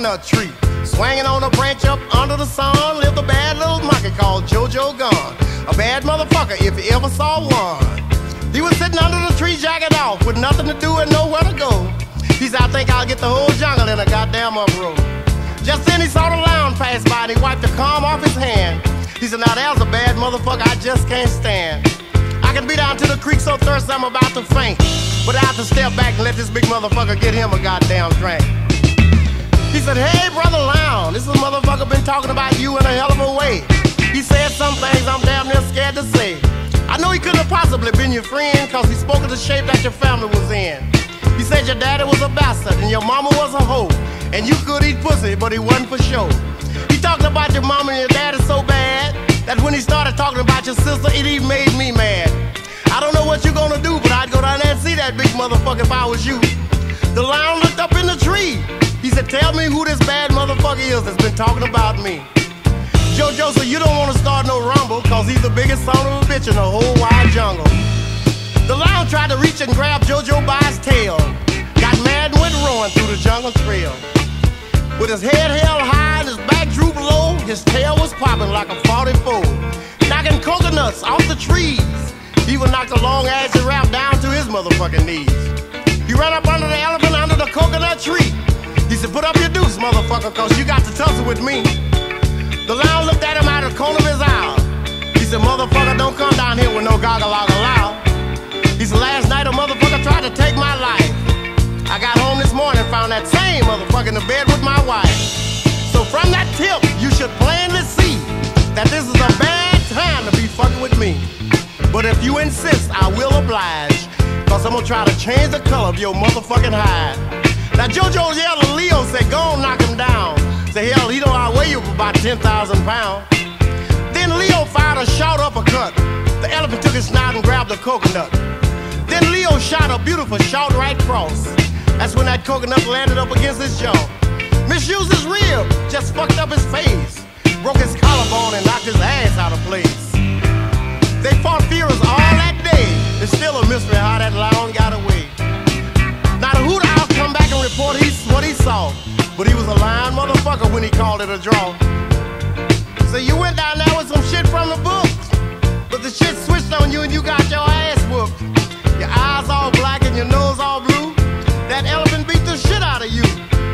coconut tree. Swinging on a branch up under the sun lived a bad little monkey called JoJo Gun. A bad motherfucker if you ever saw one. He was sitting under the tree jacking off with nothing to do and nowhere to go. He said, I think I'll get the whole jungle in a goddamn uproar. Just then he saw the lounge pass by and he wiped the comb off his hand. He said, now there's a bad motherfucker I just can't stand. I can be down to the creek so thirsty I'm about to faint, but I have to step back and let this big motherfucker get him a goddamn drink. He said, hey brother Lounge, this motherfucker been talking about you in a hell of a way. He said some things I'm damn near scared to say. I know he couldn't have possibly been your friend, cause he spoke of the shape that your family was in. He said your daddy was a bastard and your mama was a hoe, and you could eat pussy, but he wasn't for sure. He talked about your mama and your daddy so bad that when he started talking about your sister, it even made me mad. I don't know what you're gonna do, but I'd go down there and see that big motherfucker if I was you. The lion looked up in the tree. He said, tell me who this bad motherfucker is that's been talking about me. JoJo said, you don't want to start no rumble, cause he's the biggest son of a bitch in the whole wide jungle. The lion tried to reach and grab JoJo by his tail, got mad and went roaring through the jungle trail. With his head held high and his back drooped low, his tail was popping like a 44, knocking coconuts off the trees. He would knock the long-ass giraffe down to his motherfucking knees. He ran up under the elephant under the coconut tree. He said, put up your deuce, motherfucker, cause you got to tussle with me. The lion looked at him out of the corner of his eye. He said, motherfucker, don't come down here with no goggle-loggle-low. He said, last night a motherfucker tried to take my life. I got home this morning and found that same motherfucker in the bed with my wife. So from that tip, you should plainly see that this is a bad time to be fucking with me. But if you insist, I will oblige, cause I'm gonna try to change the color of your motherfucking hide. Now JoJo yelled and Leo said, go on, knock him down. Say, hell, he don't outweigh you for about 10,000 pounds. Then Leo fired a short uppercut. The elephant took his snout and grabbed the coconut. Then Leo shot a beautiful short right cross. That's when that coconut landed up against his jaw. Misused his rib, just fucked up his face, broke his collarbone and knocked his ass out of place. They fought furious all that day. It's still a mystery how that lion got away. Now the hoot owl come back and report what he saw, but he was a lying motherfucker when he called it a draw. So you went down there with some shit from the book, but the shit switched on you and you got your ass whooped. Your eyes all black and your nose all blue. That elephant beat the shit out of you.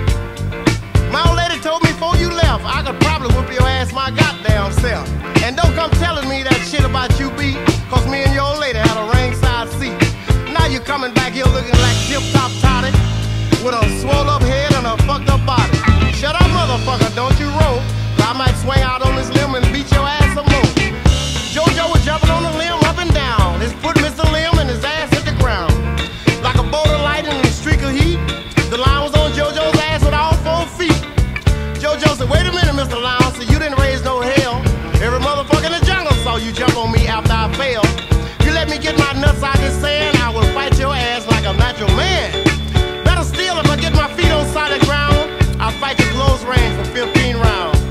My old lady told me before you left, I could probably whoop your ass my goddamn self. And don't come telling me that shit about you beat, cause me and your old lady had a ringside seat. Now you coming back here looking like tip-top toddy, with a swole up head and a fucked up body. Shut up, motherfucker, don't you roll, I might swing out on this limb and beat your ass some more. JoJo was jumping on the limb up and down. His foot missed the limb and his ass hit the ground. Like a bolt of lightning and a streak of heat, the lion was on JoJo's ass with all 4 feet. JoJo said, wait a minute, Mr. Lion, so you didn't raise no hell. Every motherfucker in the jungle saw you jump on me after I fell. You let me get my nuts out this sand, I will fight your ass like a natural man. Better still, if I get my feet on solid ground, I'll fight you close range for 15 rounds.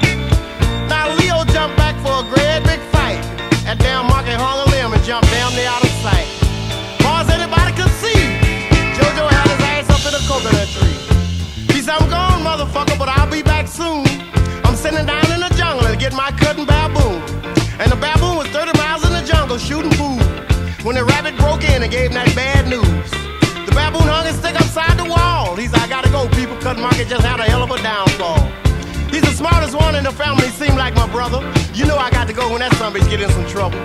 Now Leo jumped back for a great big fight. That damn monkey hung a limb and jumped damn near out of sight. Far as anybody could see, JoJo had his ass up in a coconut tree. He said, I'm gone, motherfucker, but I'll be back soon. I'm sitting down in the jungle to get my cutting baboon. And the baboon was 30 miles in the jungle shooting food when the rabbit broke in and gave him that bad news. The baboon hung his stick upside the wall. He said, I gotta go, people, cutting monkey just had a hell of a downfall. He's the smartest one in the family, seemed like my brother. You know I got to go when that son bitch get in some trouble.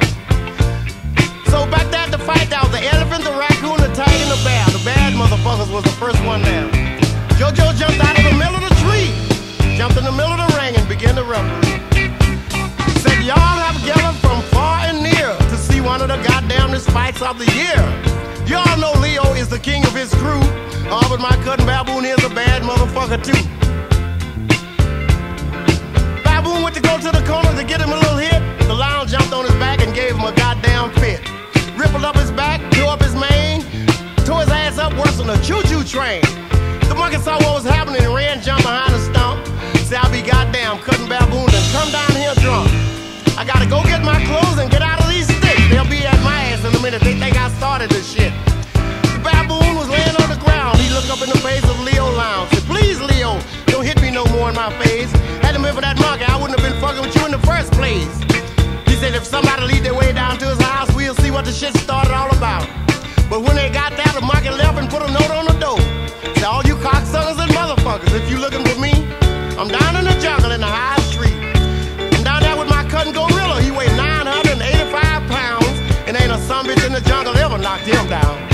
So back there at the fight, there was the elephant, the raccoon, the tiger, and the bear. The bad motherfuckers was the first one there. JoJo jumped out of the middle of the tree, jumped in the middle of the ring and began to rumble. Said, y'all have gathered from far and near to see one of the goddamnest fights of the year. Y'all know Leo is the king of his crew. Oh, but my cousin Baboon is a bad motherfucker too. Baboon went to go to the corner to get him a little hit. The lion jumped on his back and gave him a goddamn fit. Rippled up his back, tore up his mane, tore his ass up worse than a choo-choo train. The monkey saw what was happening and ran, jumped behind the stump. Said, I'll be goddamn cutting Baboon and come down here drunk. I gotta go get my clothes and get out of these sticks. They'll be at my ass in a minute. They think I started this shit. The baboon was laying on the ground. He looked up in the face of Leo Lounge. Said, please, Leo, don't hit me what the shit started all about. But when they got there, the monkey left and put a note on the door. Said, all you cocksuckers and motherfuckers, if you looking for me, I'm down in the jungle in the high street. I'm down there with my cousin gorilla. He weighed 985 pounds, and ain't a son bitch in the jungle ever knocked him down.